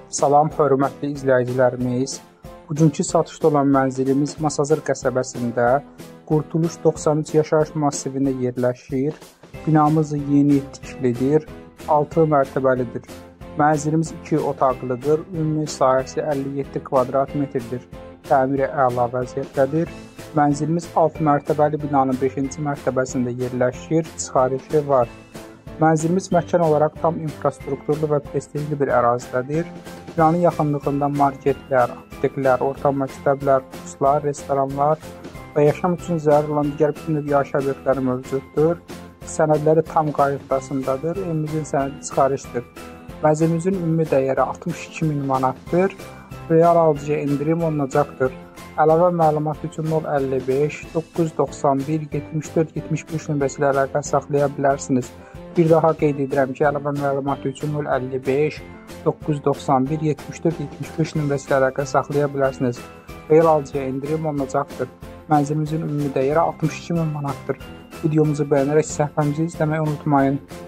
Salam, hörmətli izləyicilərimiz. Bugünkü satışda olan mənzilimiz Masazır qəsəbəsində Qurtuluş 93 yaşayış massivində yerləşir. Binamız yeni tikilidir, 6 mərtəbəlidir. Mənzilimiz 2 otaqlıdır, ümumi sahəsi 57 kvadrat metrdir. Təmiri əla vəziyyətdədir. Mənzilimiz 6 mərtəbəli binanın 5-ci mərtəbəsində yerləşir, çıxarışı var. Mənzilimiz məkan olaraq tam infrastrukturlu və prestijli bir ərazidədir. Binanın yaxınlığında marketlər, apteklər, orta məktəblər, kurslar, restoranlar və yaşam üçün zəruri olan digər bütün növ yaşayış obyektləri mövcuddur. Sənədləri tam qaydasındadır. Evimizin sənədi çıxarışdır. Mənzilimizin ümumi dəyəri 62.000 manatdır. Real alıcıya endirim olunacaqdır. Əlavə məlumat üçün 055 991 74 75 nömrəsi ilə əlaqə saxlaya bilərsiniz. Bir daha qeyd edirəm ki, əlavə məlumat üçün 055 991 74 75 nömrəsi ilə əlaqə saxlaya bilərsiniz. Real alıcıya endirim olunacaqdır. Mənzilimizin ümumi dəyəri 62.000 manatdır. Videomuzu bəyənərək səhifəmizi izləməyi unutmayın.